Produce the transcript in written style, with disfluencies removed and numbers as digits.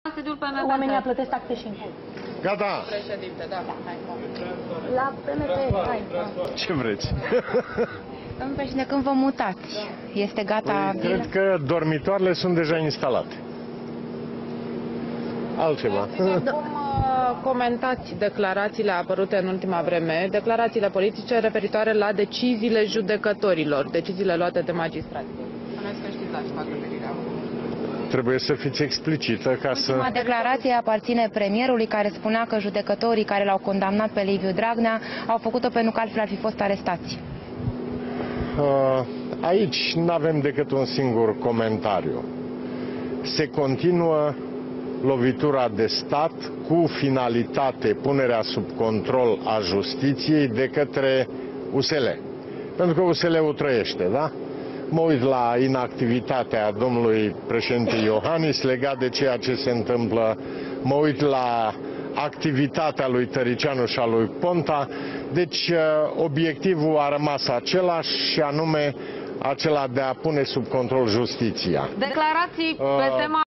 Sediul PMP. Oamenii plătesc taxe și impozite. Gata! Președinte, da. La PMP, hai. Ce vreți? Domnul președinte, când vă mutați? Este gata? Cred că dormitoarele sunt deja instalate. Altceva. Cum comentați declarațiile apărute în ultima vreme, declarațiile politice referitoare la deciziile judecătorilor, deciziile luate de magistrați? Spuneți că știți la ce fac referirea. Trebuie să fiți explicită ca să... Ultima declarație aparține premierului, care spunea că judecătorii care l-au condamnat pe Liviu Dragnea au făcut-o pentru că altfel ar fi fost arestați. Aici nu avem decât un singur comentariu. Se continuă lovitura de stat cu finalitate punerea sub control a justiției de către USL. Pentru că USL-ul trăiește, da? Mă uit la inactivitatea domnului președinte Iohannis legat de ceea ce se întâmplă. Mă uit la activitatea lui Tăricianu și a lui Ponta. Deci obiectivul a rămas același și anume acela de a pune sub control justiția. Declarații pe tema